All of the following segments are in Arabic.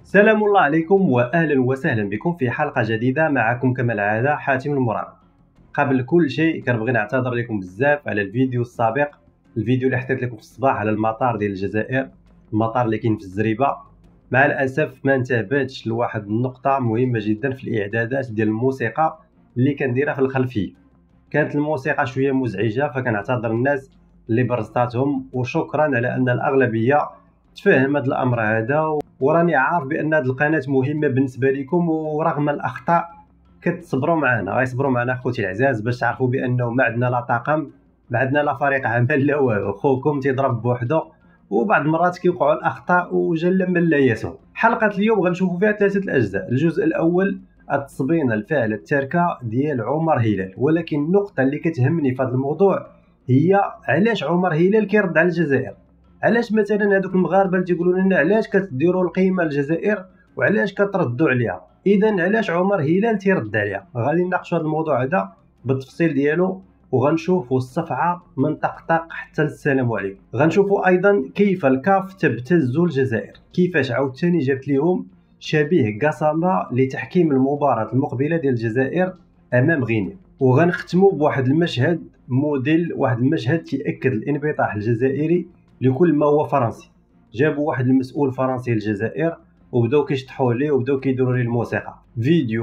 سلام الله عليكم واهلا وسهلا بكم في حلقه جديده. معكم كما العاده حاتم المراد. قبل كل شيء كنبغي نعتذر لكم بزاف على الفيديو السابق، الفيديو اللي حطيت لكم في الصباح على المطار ديال الجزائر، المطار اللي كاين في الزريبه. مع الاسف ما انتبهتش لواحد النقطه مهمه جدا في الاعدادات ديال الموسيقى اللي كنديرها في الخلفيه. كانت الموسيقى شويه مزعجه، فكنعتذر الناس اللي برزطاتهم، وشكرا على ان الاغلبيه تفهم هذا الامر هذا. وراني عارف بان هذه القناه مهمه بالنسبه لكم، ورغم الاخطاء كتصبروا معنا، غيصبروا معنا خوتي العزاز، باش تعرفوا بانه ما عندنا لا طاقم، ما عندنا لا فريق عمل لا والو. خوكم تيضرب بوحدو، وبعض المرات كيوقعوا الاخطاء وجل من لا يسهو. حلقه اليوم غنشوفوا فيها ثلاثه الاجزاء. الجزء الاول التصبين الفعل التركه ديال عمر هلال، ولكن النقطه اللي كتهمني في هذا الموضوع هي علاش عمر هلال كيرد على الجزائر. علاش مثلا هذوك المغاربه اللي تيقولوا لنا علاش كتديروا القيمه للجزائر وعلاش كتردوا عليها، اذا علاش عمر هلال تيرد عليها؟ غادي نناقشوا هذا الموضوع هذا بالتفصيل ديالو، وغنشوفوا الصفعه من طقطق حتى السلام عليكم. غنشوفوا ايضا كيف الكاف تبتز الجزائر، كيفاش عاوتاني جابت لهم شبيه قسامه لتحكيم المباراه المقبله ديال الجزائر امام غينيا. وغنختموا بواحد المشهد موديل، واحد المشهد تيأكد الانبطاح الجزائري لكل ما هو فرنسي. جابوا واحد المسؤول فرنسي للجزائر وبداو كيشطحوا ليه وبداو كيديروا ليه الموسيقى. فيديو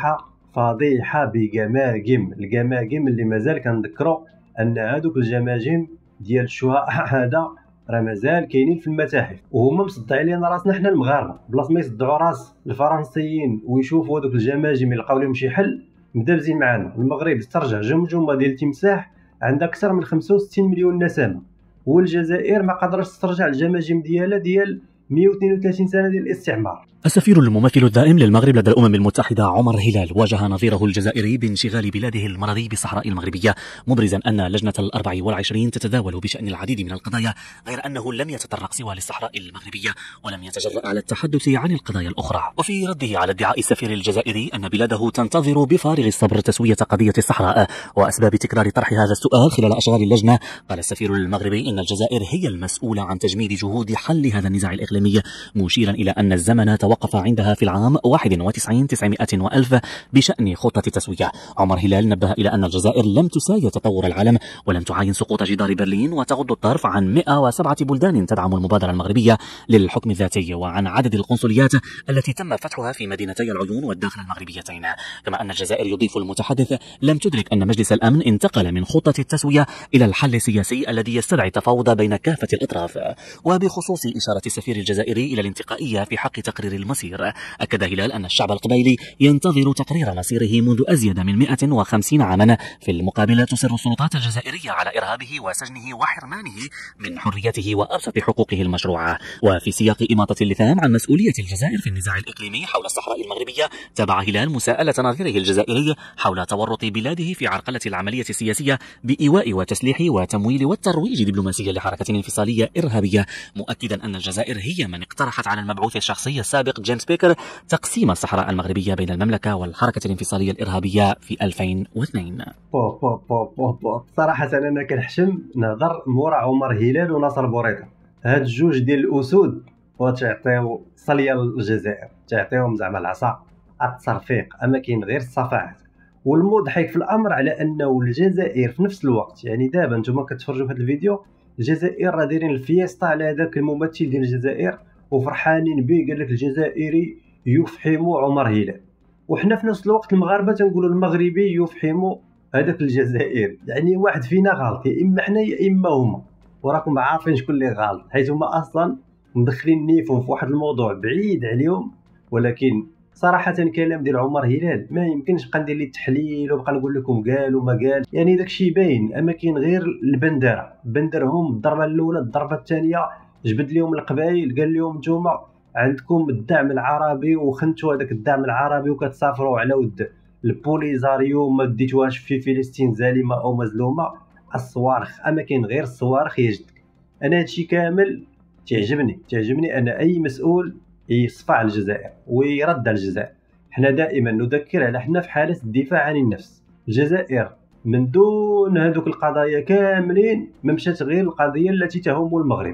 فضيحه بجماجم، الجماجم اللي مازال كنذكروا ان هذوك الجماجم ديال الشهداء هذا راه مازال كاينين في المتاحف، وهما مصدعين لنا راسنا حنا المغاربه. بلاص ما يصدعوا راس الفرنسيين ويشوفوا هذوك الجماجم يلقاو لهم شي حل، مدابزين معنا. المغرب استرجع جمجمه ديال التمساح عندها اكثر من 65 مليون نسمه، والجزائر ما قدرش تسترجع الجماجم ديالها ديال 132 سنه ديال الاستعمار. السفير الممثل الدائم للمغرب لدى الأمم المتحدة عمر هلال واجه نظيره الجزائري بانشغال بلاده المرضي بالصحراء المغربية، مبرزا أن لجنة ال24 تتداول بشأن العديد من القضايا، غير أنه لم يتطرق سوى للصحراء المغربية ولم يتجرأ على التحدث عن القضايا الأخرى. وفي رده على ادعاء السفير الجزائري أن بلاده تنتظر بفارغ الصبر تسوية قضية الصحراء وأسباب تكرار طرح هذا السؤال خلال أشغال اللجنة، قال السفير المغربي إن الجزائر هي المسؤولة عن تجميد جهود حل هذا النزاع الإقليمي، مشيرا إلى أن الزمن توقف عندها في العام 91 900 وألف بشأن خطة التسوية. عمر هلال نبه إلى أن الجزائر لم تساير تطور العالم ولم تعاين سقوط جدار برلين وتغض الطرف عن 107 بلدان تدعم المبادرة المغربية للحكم الذاتي، وعن عدد القنصليات التي تم فتحها في مدينتي العيون والداخل المغربيتين. كما أن الجزائر، يضيف المتحدث، لم تدرك أن مجلس الأمن انتقل من خطة التسوية إلى الحل السياسي الذي يستدعي التفاوض بين كافة الأطراف. وبخصوص إشارة السفير الجزائري إلى الانتقائية في حق تقرير المصير، أكد هلال أن الشعب القبيلي ينتظر تقرير مصيره منذ أزيد من 150 عاما. في المقابل تصر السلطات الجزائرية على إرهابه وسجنه وحرمانه من حريته وأبسط حقوقه المشروعة. وفي سياق إماطة اللثام عن مسؤولية الجزائر في النزاع الإقليمي حول الصحراء المغربية، تابع هلال مساءلة نظيره الجزائري حول تورط بلاده في عرقلة العملية السياسية بإيواء وتسليح وتمويل والترويج دبلوماسيا لحركة انفصالية إرهابية، مؤكدا أن الجزائر هي من اقترحت على المبعوث الشخصي السابق جيمس بيكر تقسيم الصحراء المغربية بين المملكة والحركة الانفصالية الإرهابية في 2002. صراحة أنا كنحشم نهضر مورا عمر هلال وناصر بوريطة، هاد الجوج ديال الأسود وتعطيو صلية للجزائر، تعطيهم زعما العصا التصرفيق، أما كاين غير الصفعات. والمضحك في الأمر على أنه الجزائر في نفس الوقت، يعني دابا نتوما كتفرجوا في هذا الفيديو، الجزائر راه دايرين الفيستا على هذاك الممثل ديال الجزائر وفرحانين به، قال لك الجزائري يفحم عمر هلال، وحنا في نفس الوقت المغاربه تنقولوا المغربي يفحم هذاك الجزائري. يعني واحد فينا غلط، يا اما حنا يا اما هما، وراكم عارفين شكون اللي غلط، حيت هما اصلا مدخلين نيفهم في واحد الموضوع بعيد عليهم. ولكن صراحه كلام ديال عمر هلال ما يمكنش بقى ندير ليه التحليل وبقى نقول لكم قال وما قال، يعني داكشي باين. اما كاين غير البندره، بندرهم الضربه الاولى الضربه الثانيه، جبد لهم القبائل، قال لهم نتوما عندكم الدعم العربي وخنتوا هذاك الدعم العربي وكتسافروا على ود البوليزاريو، ما ديتوهاش في فلسطين زالمه او مظلومه. الصواريخ، اما كاين غير الصواريخ يجدك. انا هادشي كامل تعجبني ان اي مسؤول يصفع على الجزائر ويرد على الجزائر. حنا دائما نذكر على حنا في حاله الدفاع عن النفس. الجزائر من دون هذوك القضايا كاملين ما مشات غير القضيه التي تهم المغرب،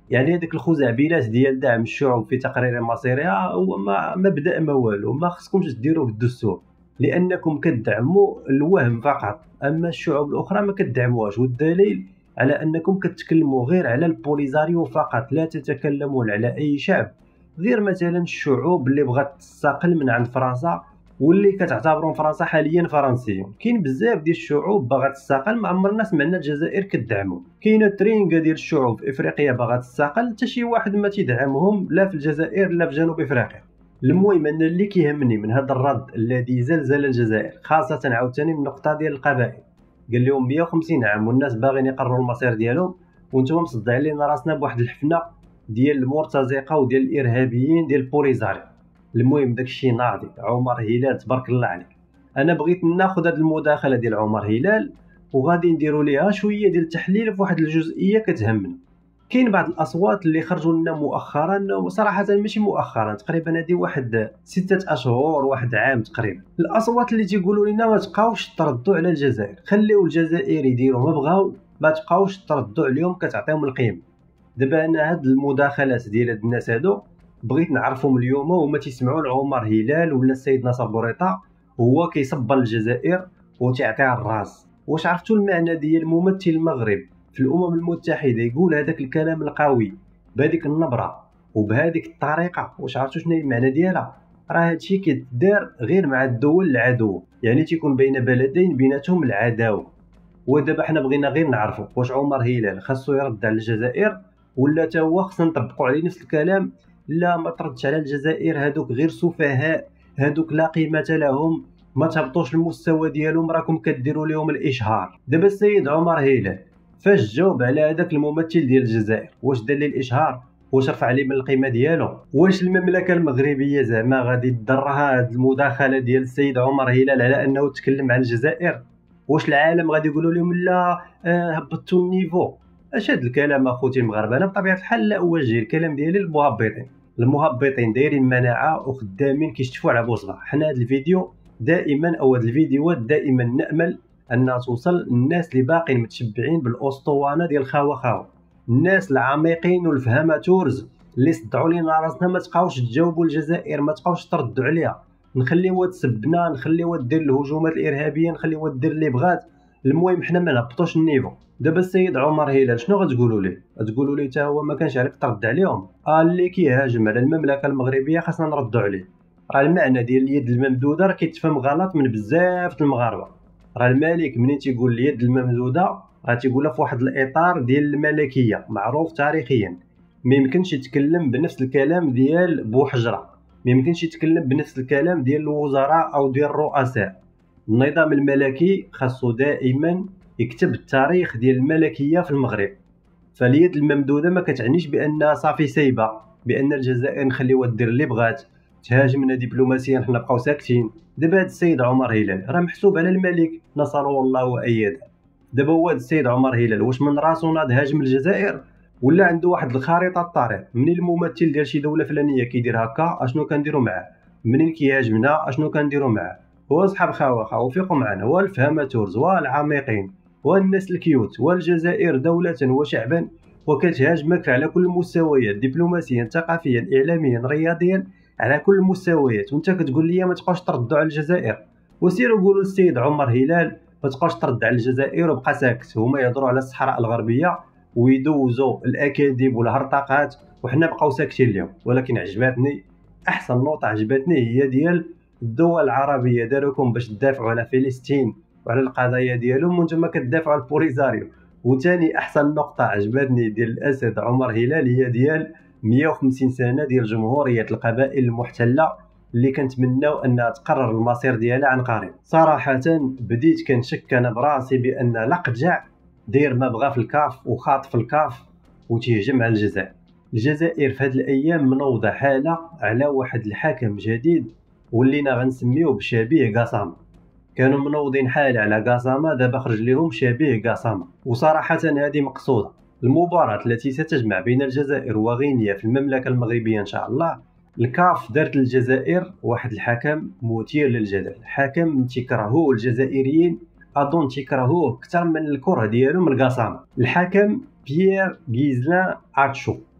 يعني هذيك الخزعبلات ديال دعم الشعوب في تقرير مصيرها هو مبدا ما والو، ما خصكمش ديروه بالدستور، لانكم كتدعموا الوهم فقط، اما الشعوب الاخرى ما كتدعموهاش، والدليل على انكم كتكلموا غير على البوليزاريو فقط، لا تتكلمون على اي شعب غير مثلا الشعوب اللي بغات تستقل من عند فرنسا واللي كتعتبرون فرنسا حاليا فرنسيون. كاين بزاف ديال الشعوب باغا تستقل، ما عمرنا سمعنا الجزائر كتدعمو. كاينه ترينكا ديال الشعوب في افريقيا باغا تستقل، حتى شي واحد ما تيدعمهم لا في الجزائر لا في جنوب افريقيا. المهم ان اللي كيهمني من هذا الرد الذي زلزل الجزائر، خاصه عاوتاني النقطه ديال القبائل، قال لهم 150 عام والناس باغيين يقرروا المصير ديالهم، وانتم مصدعين لنا راسنا بواحد الحفنه ديال المرتزقه وديال الارهابيين ديال البوليزاريو. المهم داكشي ناضي. عمر هلال تبارك الله عليك. انا بغيت ناخذ هذه المداخله ديال عمر هلال وغادي نديروا ليها شويه ديال التحليل في واحد الجزئيه كتهمنا. كاين بعض الاصوات اللي خرجوا لنا مؤخرا، وصراحه ماشي مؤخرا، تقريبا هذه واحد 6 اشهر، واحد عام تقريبا، الاصوات اللي تيقولوا لنا ما تبقاوش تردوا على الجزائر، خليو الجزائر يديروا ما بغاو، ما تبقاوش تردوا عليهم، كتعطيهم القيمه. دابا انا هاد المداخلات ديال هاد الناس هادو بغيت نعرفهم اليوم، وما تيسمعوا لعمر هلال ولا السيد ناصر بوريطه هو كيصبر الجزائر وتيعطيها الراس. واش عرفتوا المعنى ديال ممثل المغرب في الامم المتحده يقول هذاك الكلام القوي بهذيك النبره وبهذيك الطريقه؟ واش عرفتوا شنو المعنى ديالها؟ راه هادشي كيتدار غير مع الدول العدو، يعني تيكون بين بلدين بيناتهم العداوه. ودابا حنا بغينا غير نعرفوا واش عمر هلال خاصو يرد على الجزائر ولا تا هو خصنا نطبقوا عليه نفس الكلام؟ لا، ما تردش على الجزائر، هادوك غير سفهاء، هادوك لا قيمه لهم، ما تهبطوش المستوى ديالهم، راكم كديروا لهم الاشهار. دابا السيد عمر هلال فاش جاوب على هذاك الممثل ديال الجزائر، واش دار ليه الاشهار؟ واش رفع ليه من القيمه ديالو؟ واش المملكه المغربيه زعما غادي تضرها هاد المداخله ديال السيد عمر هلال على انه تكلم عن الجزائر؟ واش العالم غادي يقولوا لهم لا هبطوا النيفو؟ اش هاد الكلام اخوتي المغاربه؟ انا بطبيعه الحال لا اوجه الكلام ديالي للمهبطين. المهبطين دايرين مناعه وخدامين كيشتفوا على بوصله. حنا هاد الفيديو دائما او هاد الفيديوهات دائما نامل انها توصل للناس اللي باقيين متشبعين بالاسطوانه ديال خاوه خاوه، الناس العميقين والفهماتورز اللي صدعوا لينا راسنا. ما تبقاوش تجاوبوا الجزائر، ما تبقاوش تردوا عليها، نخليوها تسبنا، نخليوها دير الهجومات الارهابيه، نخليوها دير اللي بغات. المهم حنا ما نهبطوش النيفو. دابا السيد عمر هلال شنو غتقولوا ليه؟ غتقولوا ليه حتى هو ما كانش عليك ترد عليهم؟ اللي كيهاجم على المملكه المغربيه خاصنا نردوا عليه. راه المعنى ديال اليد الممدوده راه كيتفهم غلط من بزاف المغاربه. راه الملك منين تيقول اليد الممدوده راه تيقولها في واحد الاطار ديال الملكيه معروف تاريخيا. ما يمكنش يتكلم بنفس الكلام ديال بوحجره، ما يمكنش يتكلم بنفس الكلام ديال الوزراء او ديال الرؤساء. النظام الملكي خاصو دائما يكتب التاريخ ديال الملكيه في المغرب. فاليد الممدوده ما كتعنيش بان صافي سايبه، بان الجزائر نخليوها دير اللي بغات، تهاجمنا دبلوماسيا حنا بقاو ساكتين. دابا هذا السيد عمر هلال راه محسوب على الملك نصره الله وايده. دابا هو هذا السيد عمر هلال واش من راسو ناض هاجم الجزائر ولا عنده واحد الخريطه الطريق؟ منين الممثل ديال شي دوله فلانيه كيدير هكا اشنو كنديروا معاه؟ منين كيهاجمنا اشنو كنديروا معاه؟ هو صحاب خاوخا وفيقوا معنا، هو الفهماتورز والعميقين والناس الكيوت، والجزائر دولة وشعبا وكتهاجمك على كل المستويات، دبلوماسيا ثقافيا اعلاميا رياضيا، على كل المستويات، وانت كتقول لي ما تبقاوش تردوا على الجزائر؟ وسيروا قولوا للسيد عمر هلال ما تبقاوش ترد على الجزائر وبقى ساكت. هما يهضروا على الصحراء الغربيه ويدوزوا الاكاذيب والهرطقات وحنا بقاو ساكتين اليوم. ولكن عجبتني احسن نقطه عجبتني هي ديال الدول العربيه داروكم باش تدافعوا على فلسطين وعلى القضايا ديالهم وانتم كتدافعوا على البوليزاريو. وثاني احسن نقطه عجبتني ديال الاسد عمر هلال هي ديال 150 سنه ديال جمهوريه القبائل المحتله اللي كنتمناو انها تقرر المصير ديالها عن قريب. صراحه بديت كنشك انا براسي بان لقجع داير ما بغا في الكاف وخاطف الكاف وتهجم على الجزائر. الجزائر في هذه الايام منوضه حاله على واحد الحاكم جديد ولينا غنسميوه بشبيه قاسامه. كانوا منوضين حاله على قاسامه، دابا خرج لهم شبيه قاسامه. وصراحه هذه مقصوده. المباراه التي ستجمع بين الجزائر وغينيا في المملكه المغربيه ان شاء الله، الكاف دارت للجزائر واحد الحكم مثير للجدل، حكم تيكرهوه الجزائريين، اظن تيكرهوه اكثر من الكره ديالو من القاسامه. الحكم بيير غيزلان اتشو.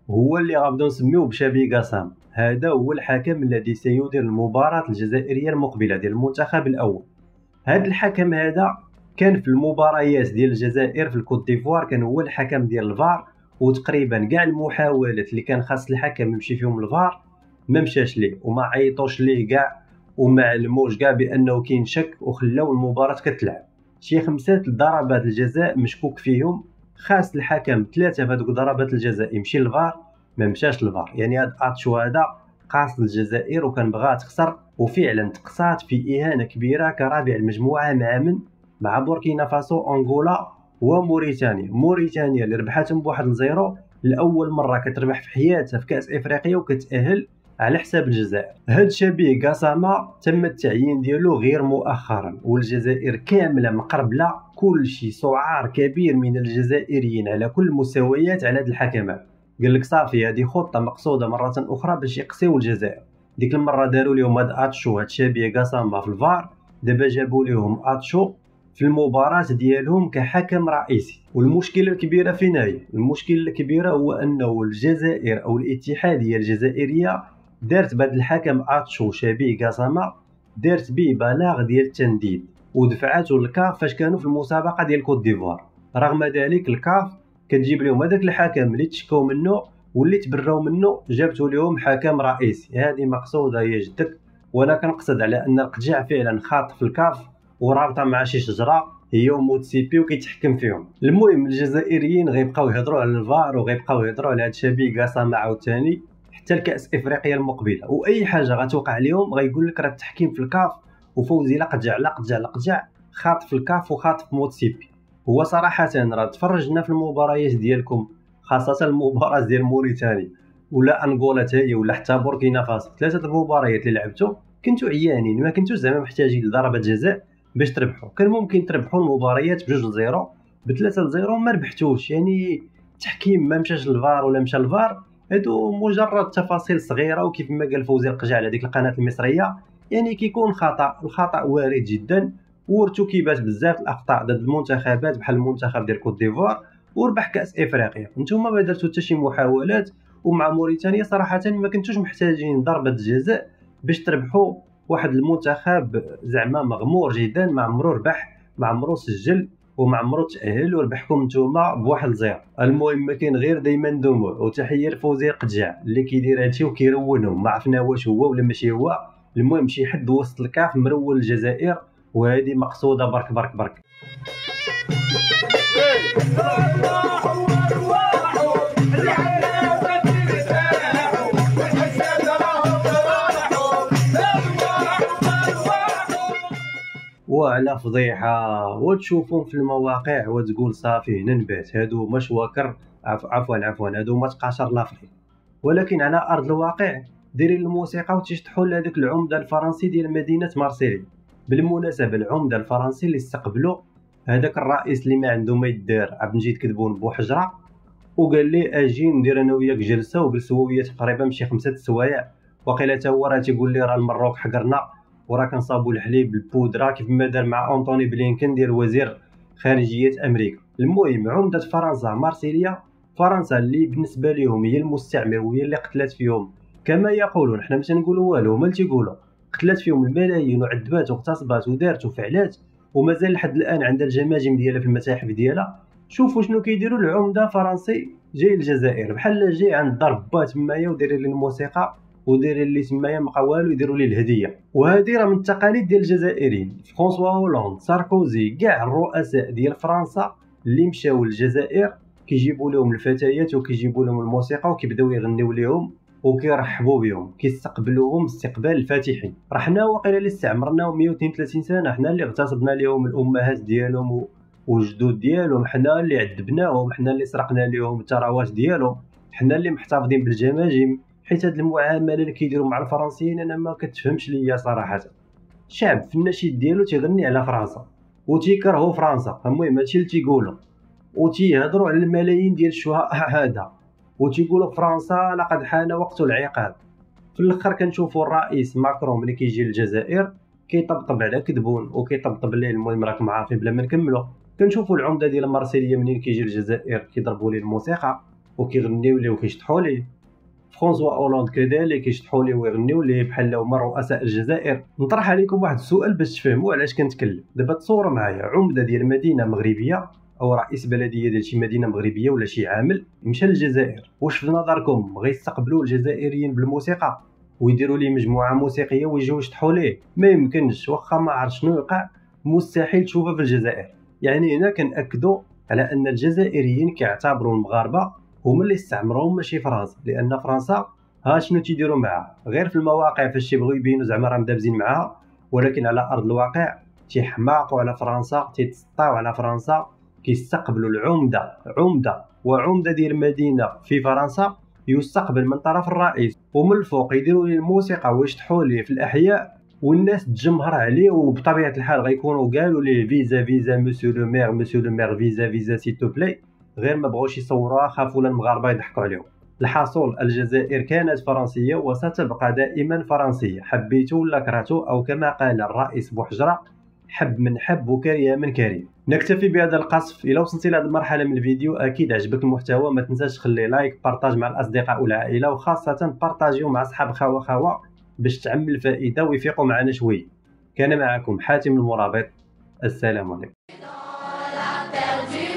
هو اللي غنبداو نسميوه بشابي قاسام. هذا هو الحكم الذي سيدير المباراة الجزائرية المقبلة ديال المنتخب الأول. هذا الحكم هذا كان في المباريات ديال الجزائر في الكوت ديفوار، كان هو الحكم ديال الفار، وتقريبا كاع المحاولات اللي كان خاص الحكم يمشي فيهم الفار ما مشاش ليه وما عيطوش ليه كاع وما علموش كاع بانه كاين شك، وخلاو المباراه كتلعب. شي 5 ضربات الجزاء مشكوك فيهم، خاص الحكم 3 في هذوك ضربات الجزاء يمشي للفار، ما مشاش للفار. يعني هذا اتشو هذا قاصد الجزائر وكان بغاها تخسر، وفعلا تقصات في اهانه كبيره كرابع المجموعه مع بوركينا فاسو، انغولا وموريتانيا اللي ربحتهم بواحد 0 لاول مره كتربح في حياتها في كاس افريقيا وكتاهل على حساب الجزائر. هاد شبيه قاسامة تم التعيين ديالو غير مؤخرا، والجزائر كامله مقربله، كل شيء سعار كبير من الجزائريين على كل المستويات على هاد الحكمات. قال لك صافي هذه خطه مقصوده مره اخرى باش يقصيو الجزائر. ديك المره داروا لهم هاد اتشو، هاد شبيه قاسامة في الفار، دابا جابوا لهم اتشو في المباراة ديالهم كحكم رئيسي. والمشكلة الكبيرة فين هي؟ المشكلة الكبيرة هو أنه الجزائر أو الاتحادية الجزائرية دارت بهذا الحكم اتشو شبيه قاسامة، دارت به بلاغ ديال التنديد ودفعته للكاف فاش كانوا في المسابقة ديال كوت ديفوار. رغم ذلك الكاف كتجيب لهم هذاك الحكم اللي تشكوا منه واللي تبراو منه، جابتوا لهم حكم رئيسي. هذه مقصودة يا جدك. وانا كنقصد على ان القجع فعلا خاط في الكاف ورابطه مع شي شجره هي وموتسيبي وكيتحكم فيهم. المهم الجزائريين غيبقاو يهضروا على الفار وغيبقاو يهضروا على هاد شبيه قاسامة عاوتاني حتى الكاس افريقيا المقبله، واي حاجه غتوقع اليوم غيقول لك راه التحكيم في الكاف وفوزي لقجع خاط في الكاف وخاط في موتسيبي. هو صراحه راه تفرجنا في المباريات ديالكم، خاصه المباراه ديال موريتانيا ولا انغولا تاهي ولا حتى بوركينا فاسو، 3 المباريات اللي لعبتو كنتو عيانين، ما كنتوش زعما محتاجين لضربه جزاء باش تربحوا. كان ممكن تربحوا المباريات ب2-0 ب3-0 ما ربحتوش. يعني التحكيم ما مشاش للفار ولا مشى للفار، هادو مجرد تفاصيل صغيره. وكيف ما قال فوزي القجع على ديك القناه المصريه، يعني كيكون الخطا وارد جدا، وارتكبات بزاف الاخطاء ضد المنتخبات بحال المنتخب ديال كوت ديفوار وربح كاس افريقيا. نتوما ما درتو حتى شي محاولات، ومع موريتانيا صراحه ما كنتوش محتاجين ضربه جزاء باش تربحوا واحد المنتخب زعما مغمور جدا، ما عمرو ربح، ما عمرو سجل، وما عمرو تاهل، وربحكم نتوما بواحد 0. المهم ما كاين غير دائما دموع. وتحيه لفوزي القجع اللي كيدير هادشي وكيرونهم، ما عرفنا واش هو ولا ماشي هو. المهم شي حد وسط الكاف مرول الجزائر، وهذه مقصوده برك برك برك. وعلى فضيحه وتشوفهم في المواقع وتقول صافي هنا نبات، هادو مش واكر عفوا هادو ما تقاشر لافريك. ولكن على ارض الواقع دايرين الموسيقى وتشطحوا لهذاك العمده الفرنسي ديال مدينه مارسيليا. بالمناسبه العمده الفرنسي اللي استقبلوا هذاك الرئيس اللي ما عنده ما يدار عاد نجي تكذبون بوحجره، وقال لي اجي ندير انا وياك جلسه، وجلسوا ويا تقريبا شي 5 سوايع. وقيله حتى هو راه تيقول لي راه المروك حقرنا وراه كنصابوا الحليب بالبودره، كيف ما دار مع أنطوني بلينكن ديال وزير خارجيه امريكا. المهم عمده فرنسا مارسيليا، فرنسا اللي بالنسبه لهم هي المستعمر وهي اللي قتلت فيهم كما يقولون، حنا ماشي نقولوا والو، هما اللي تيقولوا قتلت فيهم الملايين وعذبات واغتصبات ودارت وفعلات، ومازال لحد الان عندها الجماجم ديالها في المتاحف ديالها. شوفوا شنو كيديروا العمده فرنسي جاي الجزائر، بحال جاي عند ضربه تمايا ودايرين ليه الموسيقى ودايرين ليه تمايا ما والو، يديروا ليه الهديه. وهذه راه من التقاليد ديال الجزائريين. فرانسوا هولاند، ساركوزي، كاع الرؤساء ديال فرنسا اللي مشاو للجزائر كيجيبوا لهم الفتيات وكيجيبوا لهم الموسيقى وكيبداو يغنيو لهم وكيرحبوا بهم، كيستقبلوهم استقبال الفاتحين. راه حنا واقيلا اللي استعمرناهم 132 سنه، حنا اللي اغتصبنا لهم الامهات ديالهم وجدود ديالهم، حنا اللي عذبناهم، حنا اللي سرقنا لهم الثروات ديالهم، حنا اللي محتفظين بالجماجم. حيت هاد المعامله اللي كيديروا مع الفرنسيين انا ما كتفهمش ليا صراحه. الشعب في النشيد ديالو تيغني على فرنسا وتيكرهوا فرنسا، المهم هادشي اللي تيقولوا، وتيهضروا على الملايين ديال الشهداء وتيقولوا فرنسا لقد حان وقت العقاب. في الاخر كنشوفوا الرئيس ماكرون ملي كيجي للجزائر كيطبطب على كذبون وكيطبطب ليه. المهم راكم عارفين بلا ما نكملوا. كنشوفوا العمده ديال مارسيليا منين كيجي للجزائر كيضربوا ليه الموسيقى وكيغنيو ليه وكيشطحوا ليه. فرانسوا اولاند كذلك كيشطحوا ليه ويغنيو ليه بحال هما رؤساء الجزائر. نطرح عليكم واحد السؤال باش تفهموا علاش كنتكلم. دابا تصوروا معايا عمده ديال مدينه مغربيه او رئيس بلديه ديال شي مدينه مغربيه ولا شي عامل مشى للجزائر، واش في نظركم غيستقبلوا الجزائريين بالموسيقى ويديروا ليه مجموعه موسيقيه ويجيو يشطحوا ليه؟ ما يمكنش، واخا ما عرف شنو يوقع مستحيل تشوفها في الجزائر. يعني هنا كنأكدوا على ان الجزائريين كيعتبروا المغاربه هما اللي استعمروهم ماشي فرنسا، لان فرنسا ها شنو تيديروا معها غير في المواقع فاش تيبغيو يبينوا زعما راه مدابزين معها، ولكن على ارض الواقع تيحماقوا على فرنسا، تيتسطاو على فرنسا، كيستقبلوا العمده وعمده ديال مدينه في فرنسا يستقبل من طرف الرئيس، ومن الفوق يديروا ليه الموسيقى ويشطحوا ليه في الاحياء والناس تجمهر عليه. وبطبيعه الحال غيكونوا قالوا ليه فيزا مسيو لو مير فيزا سيتو بلاي، غير ما بغوش يصوروها، خافوا المغاربه يضحكوا عليهم. الحاصل الجزائر كانت فرنسيه وستبقى دائما فرنسيه، حبيتو ولا كرهتو، او كما قال الرئيس بوحجره حب من حب وكره من كره. نكتفي بهذا القصف. الى وصلتي لهذه المرحله من الفيديو اكيد عجبك المحتوى، ما تنساش تخلي لايك، بارطاج مع الاصدقاء والعائله، وخاصه بارطاجيو مع اصحاب خوا باش تعم الفائده ويفيقوا معنا شويه. كان معكم حاتم المرابط، السلام عليكم.